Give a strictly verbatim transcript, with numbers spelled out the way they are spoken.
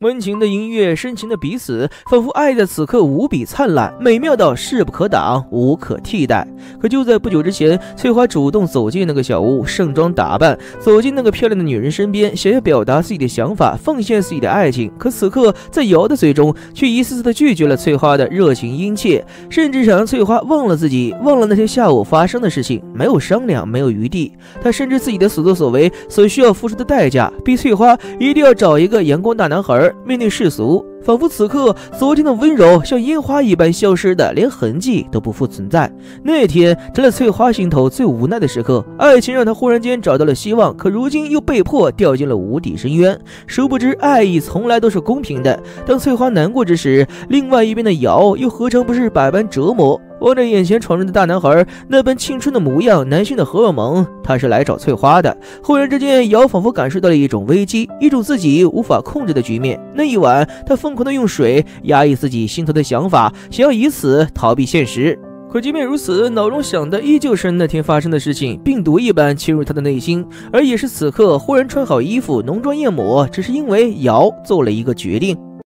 温情的音乐，深情的彼此，仿佛爱在此刻无比灿烂，美妙到势不可挡，无可替代。可就在不久之前，翠花主动走进那个小屋，盛装打扮，走进那个漂亮的女人身边，想要表达自己的想法，奉献自己的爱情。可此刻，在瑶的嘴中，却一次次的拒绝了翠花的热情殷切，甚至想让翠花忘了自己，忘了那天下午发生的事情，没有商量，没有余地。他深知自己的所作所为所需要付出的代价，逼翠花一定要找一个阳光大男孩。面对世俗，仿佛此刻昨天的温柔像烟花一般消失的，连痕迹都不复存在。那天成了翠花心头最无奈的时刻，爱情让她忽然间找到了希望，可如今又被迫掉进了无底深渊。殊不知爱意从来都是公平的，当翠花难过之时，另外一边的瑶又何尝不是百般折磨。望着眼前闯入的大男孩那般青春的模样，男性的荷尔蒙，他是来找翠花的。忽然之间，瑶仿佛感受到了一种危机，一种自己无法控制的局面。那一晚，他疯狂的用水压抑自己心头的想法，想要以此逃避现实。可即便如此，脑中想的依旧是那天发生的事情，病毒一般侵入他的内心。而也是此刻，忽然穿好衣服，浓妆艳抹，只是因为瑶做了一个决定。